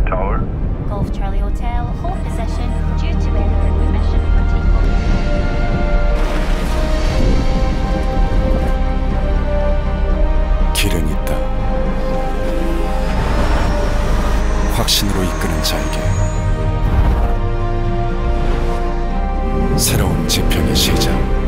Tower. Golf Charlie Hotel, hold possession due to weather. Permission for takeoff. 길은 있다. 확신으로 이끄는 자에게 새로운 지평의 시작.